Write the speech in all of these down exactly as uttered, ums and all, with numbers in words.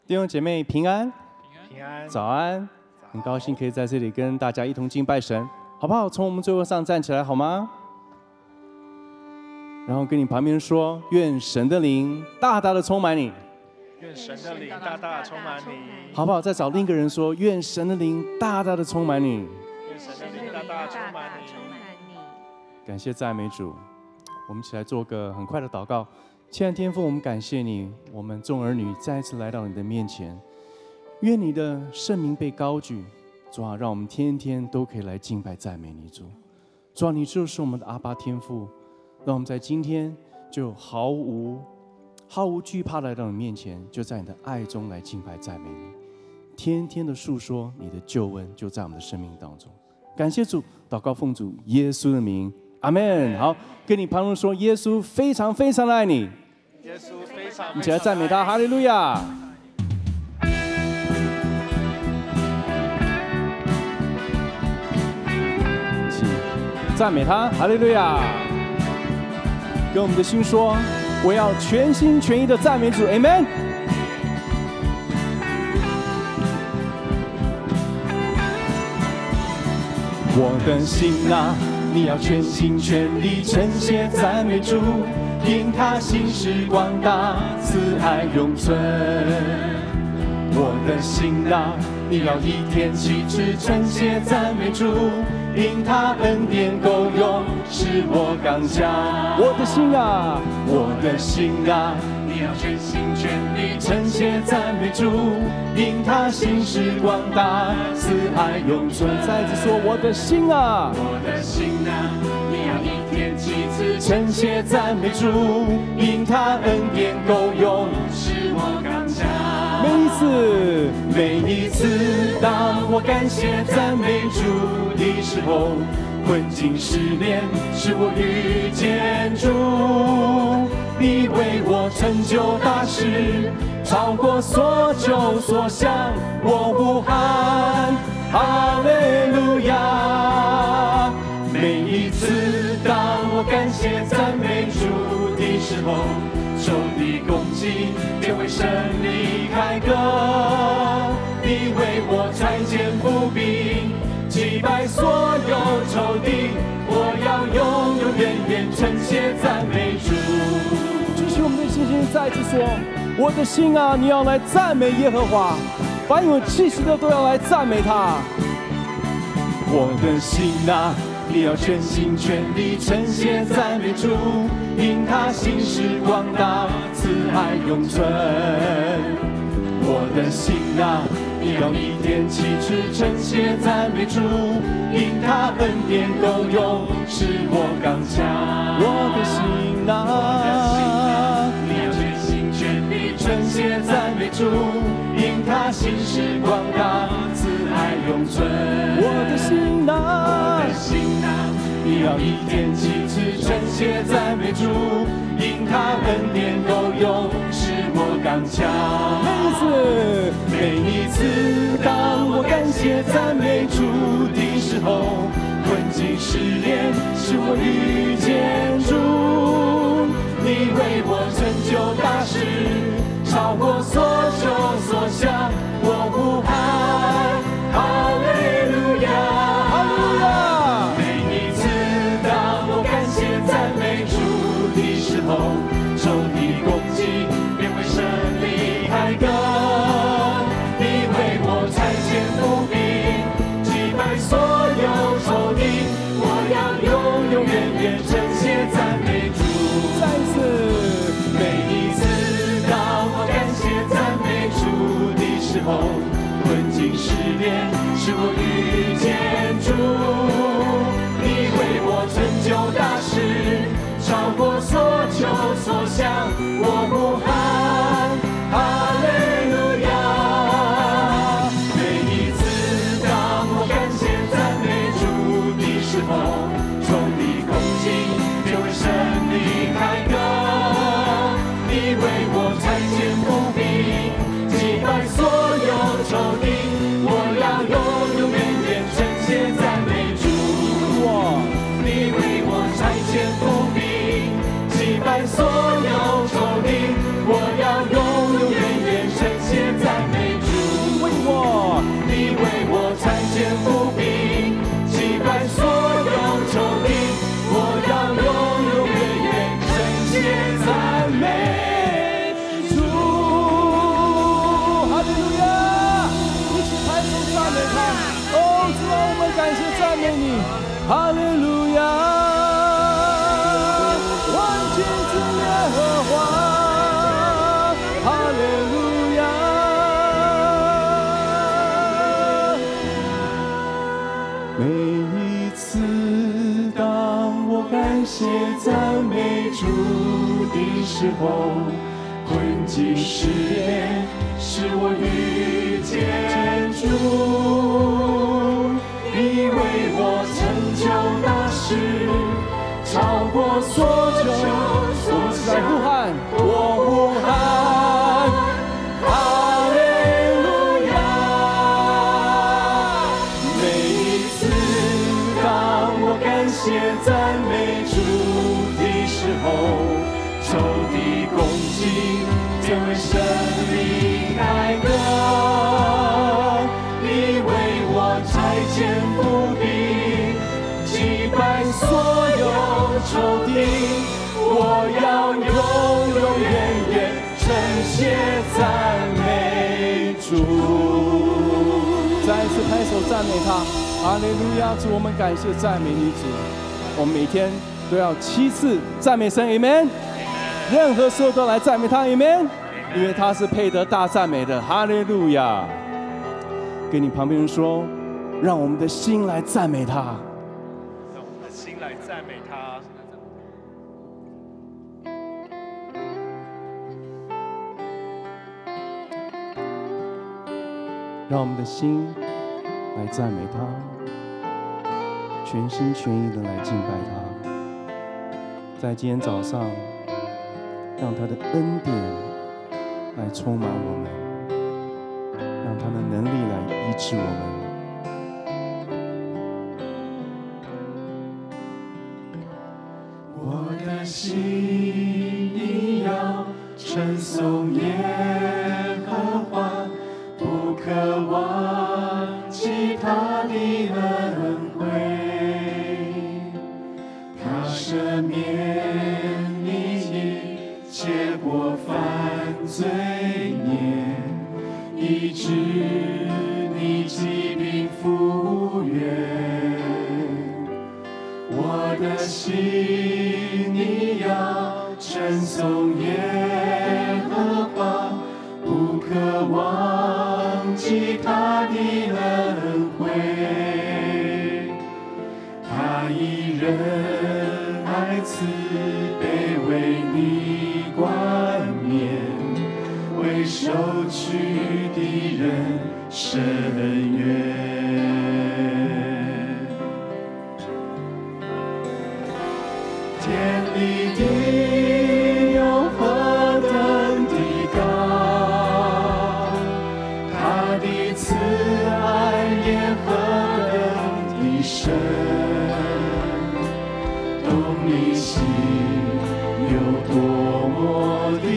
弟兄姐妹平安， 平安， 早安，很高兴可以在这里跟大家一同敬拜神，好不好？从我们座位上站起来好吗？然后跟你旁边说，愿神的灵大大的充满你。 愿神的灵大大的充满你， 好不好？再找另一个人说，愿神的灵大大的充满你。 愿神的灵大大的充满你。 感谢赞美主，我们一起来做个很快的祷告。亲爱的天父，我们感谢你，我们众儿女再一次来到你的面前，愿你的圣名被高举，主啊，让我们天天都可以来敬拜赞美你，主。主啊，你就是我们的阿爸天父，让我们在今天就毫无毫无惧怕来到你面前，就在你的爱中来敬拜赞美你，天天的述说你的救恩就在我们的生命当中。感谢主，祷告奉主耶稣的名，阿们。好，跟你旁人说，耶稣非常非常的爱你。 耶稣非常， 一起来赞美他，哈利路亚！一起赞美他，哈利路亚！跟我们的心说，我要全心全意的赞美主 ，Amen。我的心啊，你要全心全力称谢赞美主，因他心事广大，慈爱永存。我的心啊，你要一天七次称谢赞美主，因他恩典够用，使我刚强。我的心啊，我的心啊，你要全心全力称谢赞美主，因他心事广大，慈爱永存。再次说，我的心啊，我的心啊，你要一天七次称谢赞美主，因他恩典够用，使我刚强。每一次，每一次，当我感谢赞美主的时候，困境失恋，使我遇见主。你为我成就大事，超过所求所想，我呼喊哈利路亚。每一次，当我感谢赞美主的时候，仇敌攻击便为胜利开歌。你为我拆解伏兵，击败所有仇敌，我要永永远远称谢赞美主。继续我们的信心，再一次说，我的心啊，你要来赞美耶和华，凡有气息的都要来赞美他。我的心啊，你要全心全力称谢赞美主，因他心事广大，慈爱永存。我的心啊，你要一天七次称谢赞美主，因他恩典够用，使我刚强。我的心啊，你要全心全力称谢赞美主，因他心事广大，慈爱永存。我的心啊，我的心啊，你要一天七次称谢赞美主，因他恩典够用，使我刚强。每一次，每一次，当我感谢赞美主的时候，困境失恋，使我遇见主。你为我成就大事，超过所求所想，我呼喊哈利路亚，哈利路亚。每一次当我感谢赞美主的时候，仇敌攻击便为胜利开歌。你为我拆解伏兵，击败所有仇敌，我要永永远远称谢赞美主。再一次，每一次当我感谢赞美主的时候，困境失恋，使我遇见主。你为我成就大事，超过所求所想，我呼喊哈利路亚。每一次当我感谢赞美主的时候，仇敌攻击便为胜利开歌。你为我拆解伏兵，击败所有仇敌，我要永永远远时候，困境试炼使我遇见主，你为我成就大事，超过所求。我们在呼喊，我呼喊，哈利路亚！每一次当我感谢赞美主的时候，仇敌攻击变为胜利凯歌。你为我拆遣伏兵，击败所有仇敌。我要永永远远称谢赞美主。再一次拍手赞美他，哈利路亚！主，我们感谢赞美你主。我们每天都要七次赞美神 ，Amen。任何时候都来赞美他 ，Amen。因为他是配得大赞美的，哈利路亚。跟你旁边人说，让我们的心来赞美他。 让我们的心来赞美他。 让我们的心来赞美他，全心全意的来敬拜他。在今天早上，让他的恩典来充满我们，让他的能力来医治我们。我的心你要称颂耶和华，不可忘记他的恩惠，他赦免你一切过犯罪孽，医治你疾病复原。我的心你要称颂耶和华，不可忘记他的恩惠，他以仁爱慈悲为你冠冕，为受屈的人伸冤。天离地又何等的高，他的慈爱也何等的深，懂你心有多么的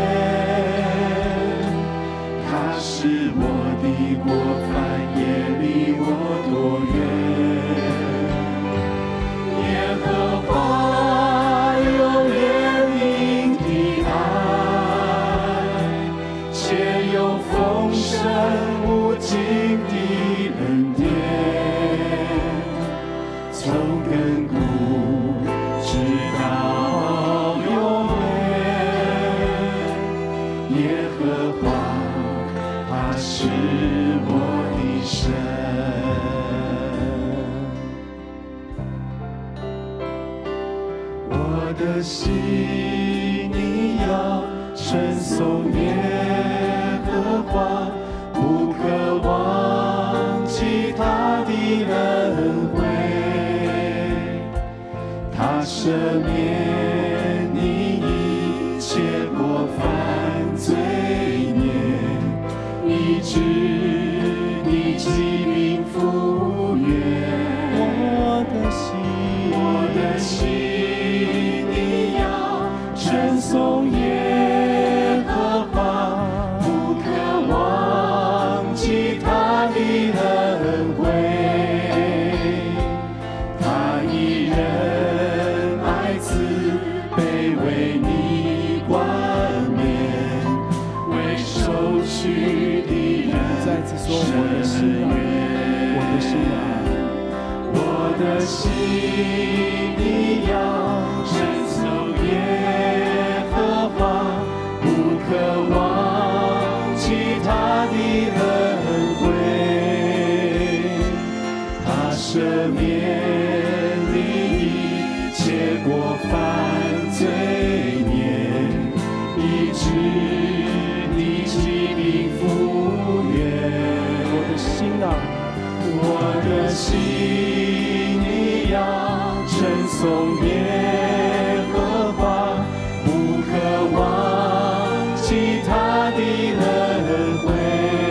远，他使我的过犯也离我多远。耶和华有怜悯的爱，且有丰盛无尽的恩典，从亘古直到永远。耶和华，他是我的神。我的心你要称颂耶和华，不可忘记他的恩惠，他赦免你一切过犯罪孽，医治你疾病复原。我的心，我的心称颂耶和华，不可忘记他的恩惠，他以仁爱慈悲为你冠冕，为受屈的人伸冤。我的心啊，我的心你要称颂耶和华，不可忘记他的恩惠，他赦免你一切过犯罪孽， 颂耶和华，不可忘记他的恩惠。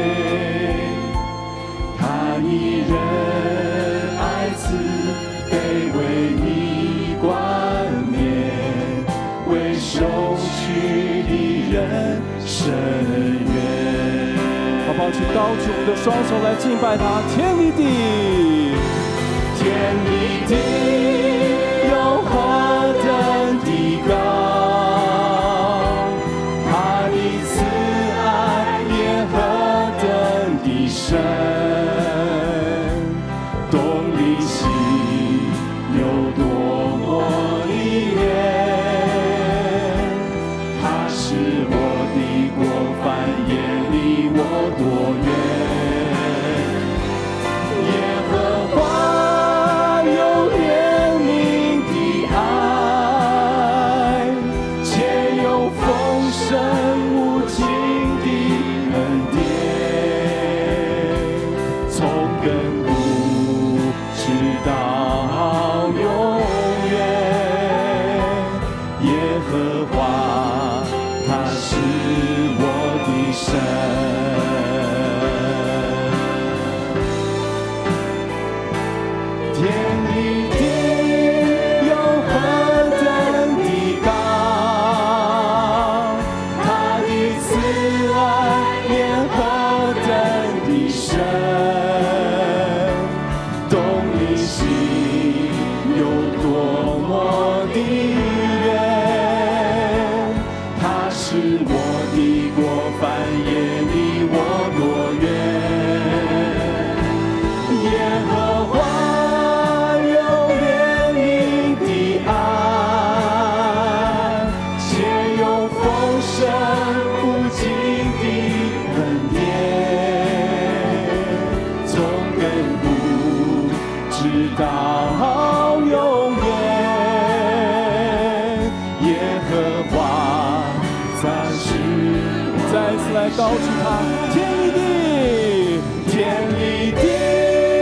他以仁爱慈悲为你冠冕，为受屈的人伸冤。好不好？去高举我们的双手来敬拜他，天离地，天离地有何等的高，他的慈爱也何等的深，东离西有多么的远，他是我的过犯，也离我多远。耶和华有怜悯的爱，且有丰盛无尽的恩典，从亘古直到永远。耶和华他是我的神。天离地有何等的高，他的慈爱也何等的深，东离西有多么的远，他是我的过犯，也离我多远。耶和华有怜悯的爱，且有丰盛无尽的恩典，从亘古直到永远。耶和华暂时，再一次来高举他，天离地，天离地。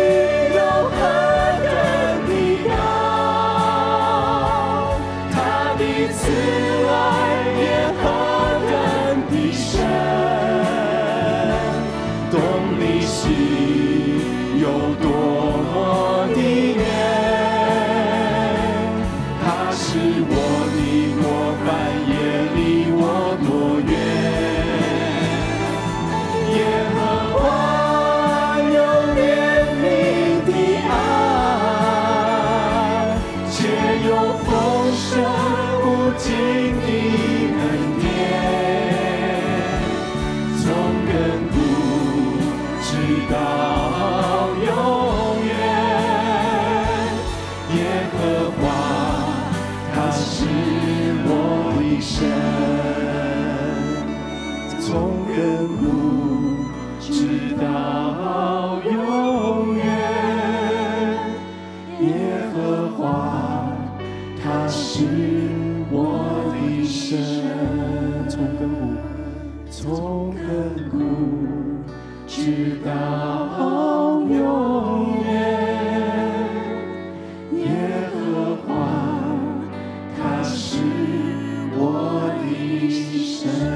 慈爱也何等的深，东离西有多么的远，他是我的过犯，也离我多远。耶和华有怜悯的爱，且有丰盛无尽的恩典，从亘古直到永远。耶和华他是我的神，从亘古直到永远。耶和华他是我的神，从亘古，从亘古直到永远。耶和华他是我的神。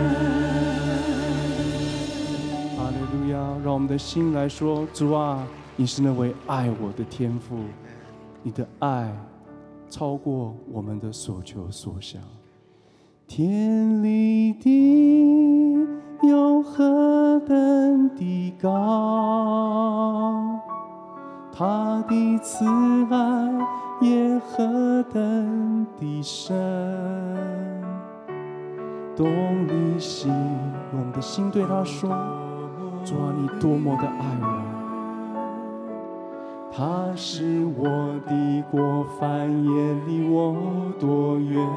哈利路亚！让我们的心来说：主啊，你是那位爱我的天父，你的爱超过我们的所求所想。天离地有何等的高，他的慈爱也何等的深，东离西，用我们的心对他说：主啊，你多么的爱我，他是我的过犯，也离我多远。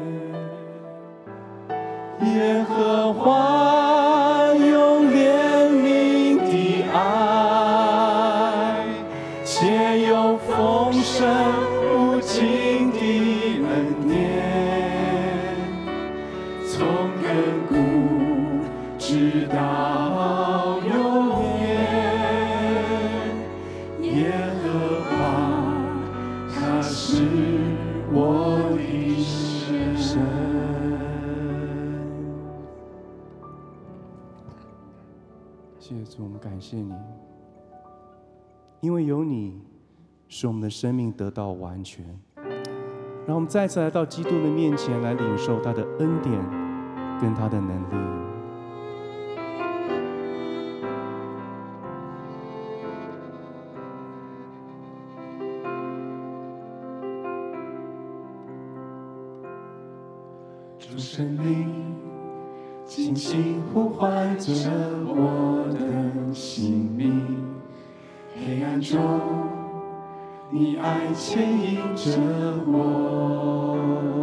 耶和华有怜悯的爱，且有丰盛无尽的恩典，从亘古直到永远。耶和华他是谢谢主，我们感谢你，因为有你，使我们的生命得到完全。让我们再次来到基督的面前，来领受他的恩典跟他的能力。主圣灵，轻轻呼唤着我的性命，黑暗中你爱牵引着我，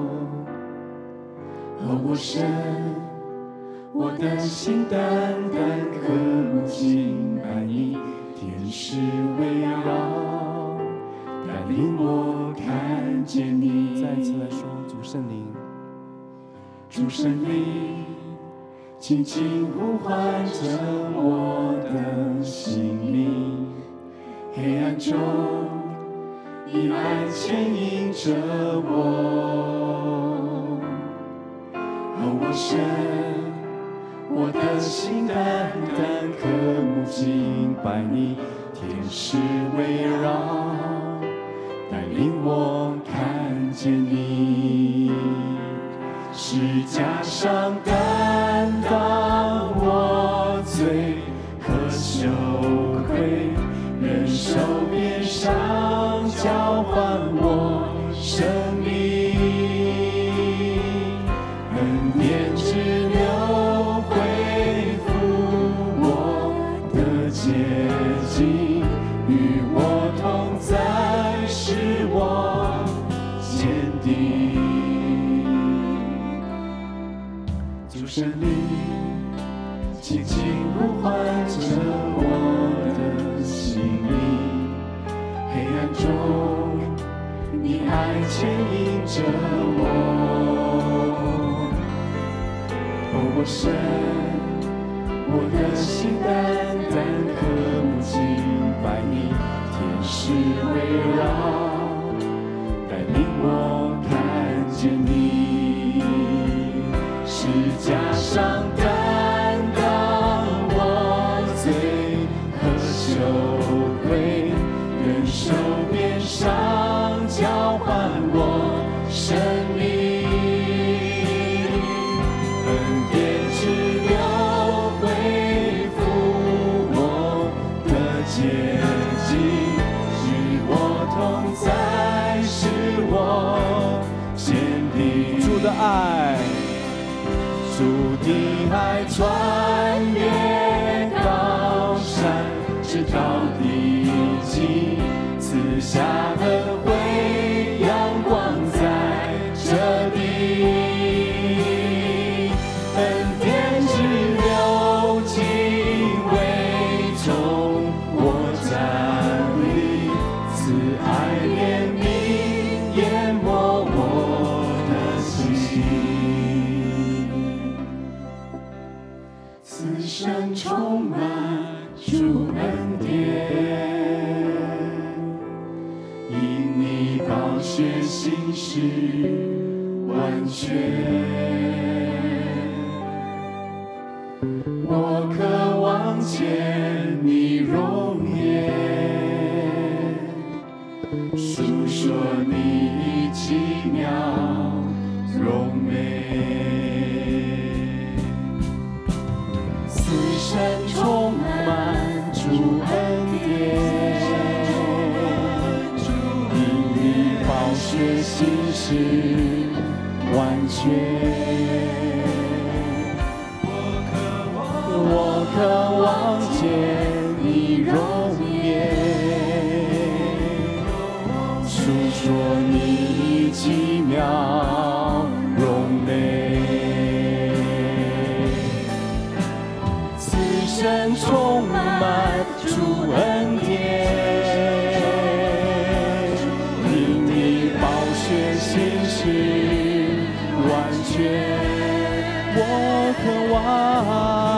而我神，我的心单单渴慕敬拜你，天使围绕，带领我看见你。再一次来说，主圣灵，主圣灵，轻轻呼唤着我的性命，黑暗中你爱牵引着我，而我神，我的心单单渴慕敬拜你，天使围绕，带领我看见你，十架上担当我罪和羞愧，忍受鞭伤，交换我生命，恩典之流恢复我的洁净，与我同在，使我坚定。主圣灵，轻轻呼唤着我的心灵，黑暗中你爱牵引着我，哦，我神，我的心单单渴慕敬拜你，天使围绕，带领我看见你，十架上担当我罪和羞愧，忍受鞭伤，交换我生命，恩典之流恢复我的洁净，与我同在，使我坚定。主的爱，主的爱穿越高山，直到地极，赐下恩惠，阳光在这地，恩典之流进围中我站立，慈爱怜悯淹没我的心，此生充满主恩典，因你宝血心事完全，我渴望见你容颜，述说你奇妙荣美，此生充满主恩典，因你宝血心事完全，我渴望见你容颜，述说你奇妙荣美，此生充满主恩典，因你宝血心事完全，我渴望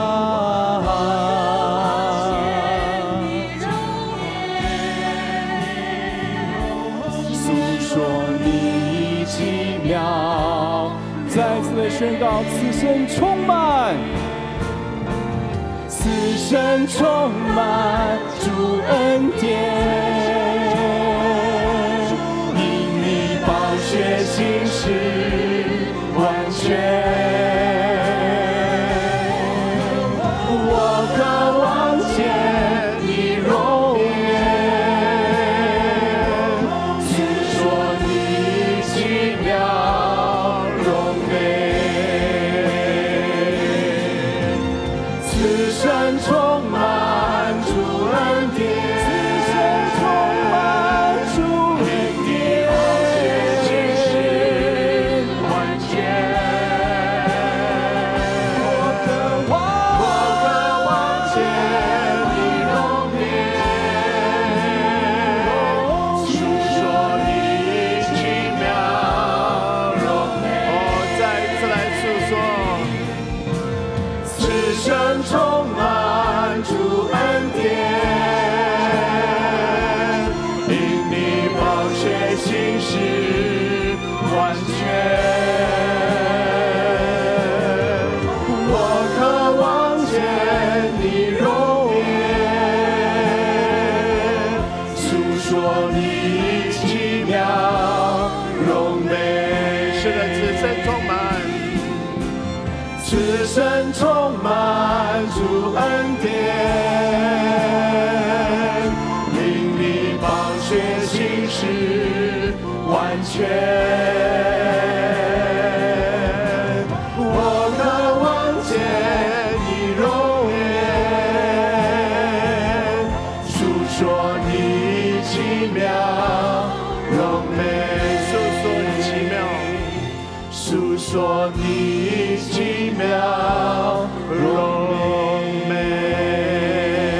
再次的宣告，此生充满，此生神充满主恩典，因你宝血行事完全。我渴望见你容颜，诉说你奇妙荣美。此生充满主恩典，此生充满主恩典，行事完全。我渴望，我渴望见你容颜，诉说你奇妙荣美。 哦，再一次来诉说。 此生充满主恩典，因你宝血行事完全。我渴望见你容颜，诉说你奇妙荣美。 是的，此生充满。 此生充满主恩典，因你宝血行事完全。我渴望见你容颜，诉说你奇妙荣美， 诉说你奇妙。 诉说你奇妙荣美。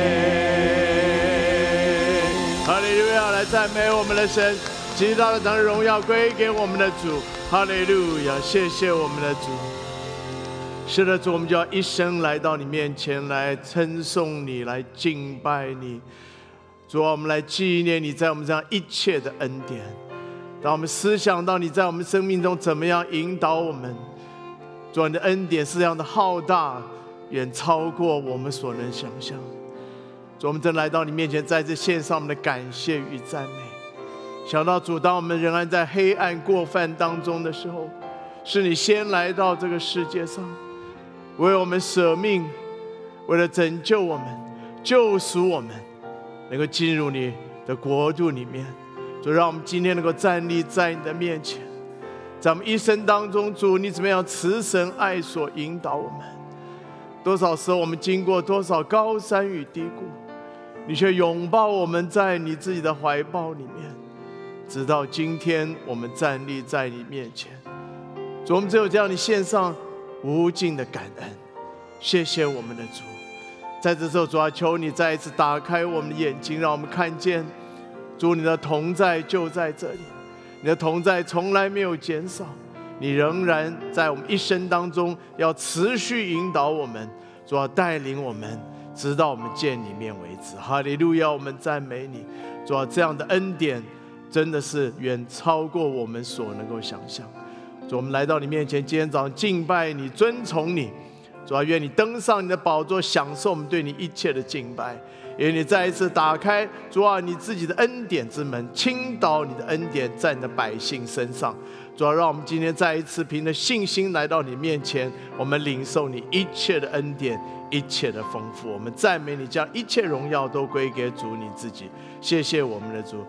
哈利路亚！来赞美我们的神，极大的将荣耀归给我们的主。哈利路亚！谢谢我们的主。是的，主，我们就要一生来到你面前，来称颂你，来敬拜你。主啊，我们来纪念你在我们这样一切的恩典。当我们思想到你在我们生命中怎么样引导我们，主啊，你的恩典是这样的浩大，远超过我们所能想象。主，我们正来到你面前，再次献上我们的感谢与赞美。想到主，当我们仍然在黑暗过犯当中的时候，是你先来到这个世界上，为我们舍命，为了拯救我们、救赎我们，能够进入你的国度里面。主，让我们今天能够站立在你的面前，在我们一生当中，主，你怎么样慈神爱所引导我们？多少时候我们经过多少高山与低谷，你却拥抱我们在你自己的怀抱里面，直到今天我们站立在你面前。主，我们只有这样，你献上无尽的感恩。谢谢我们的主。在这时候，主啊，求你再一次打开我们的眼睛，让我们看见主，你的同在就在这里，你的同在从来没有减少，你仍然在我们一生当中要持续引导我们，主要带领我们直到我们见你面为止。哈利路亚，我们赞美你。主要这样的恩典真的是远超过我们所能够想象。主，我们来到你面前，今天早上敬拜你，尊崇你。主啊，愿你登上你的宝座，享受我们对你一切的敬拜。愿你再一次打开，主啊，你自己的恩典之门，倾倒你的恩典在你的百姓身上。主啊，让我们今天再一次凭着信心来到你面前，我们领受你一切的恩典，一切的丰富。我们赞美你，将一切荣耀都归给主你自己。谢谢我们的主。